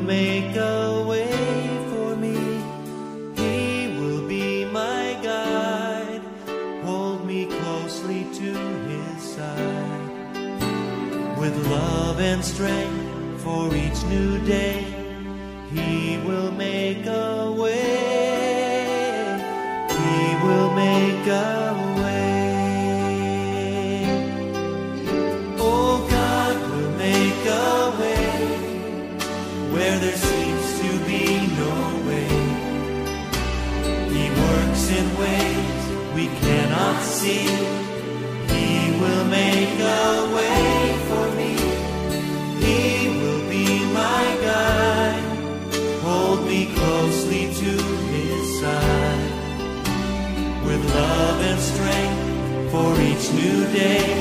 make a way for me. He will be my guide, hold me closely to His side. With love and strength for each new day, He will make a way. He will make a way. Oh, God will make a way where there seems to be no way. He works in ways we cannot see. He will make a way for me. He will be my guide, hold me closely to His side. With love and strength for each new day,